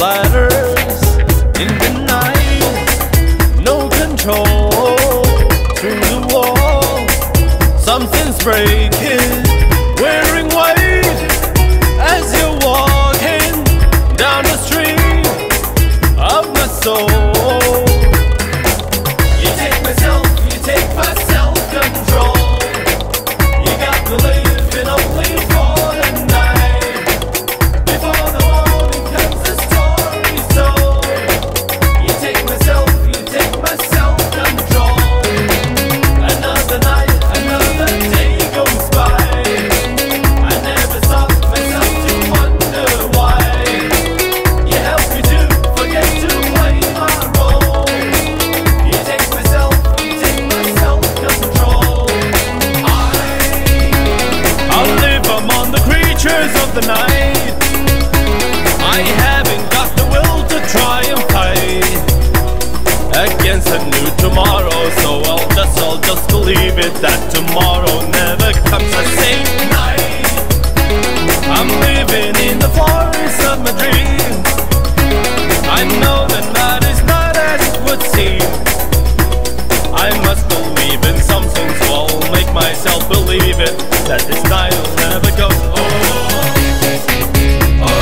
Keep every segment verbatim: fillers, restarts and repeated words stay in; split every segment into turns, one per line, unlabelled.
flatters in the night. No control through the wall. Something's breaking. Wearing white as you're walking down the street of my soul. You take myself, you take my self-control. You got me living only for the night. Before the morning comes the story told. You take myself, you take my self-control. Another night, another day goes by. I never stop myself to wonder why. You help me to forget to play my role. You take myself, you take my self-control. I, I'll live among the creatures of the night. I haven't got the will to try and fight against a new tomorrow, so I'll just, I'll just believe it that tomorrow never comes the same night. I'm living in the forest of my dreams. I know that that is not as it would seem. I must believe in something, so I'll make myself believe it, that this night will never go. Oh, oh,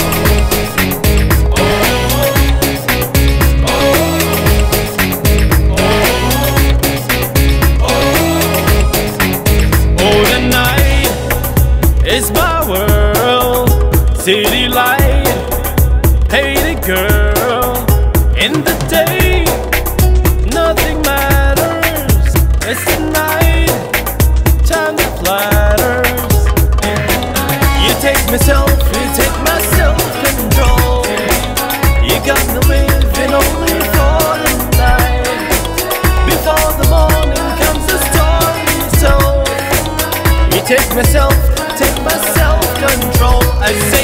oh, the night is my world. City light, hated girl. In the day, nothing matters. It's the night, time that flatters. You take myself, you take my self-control. You got me living only for the night. Before the morning comes the story told. You take myself, take my self-control. I say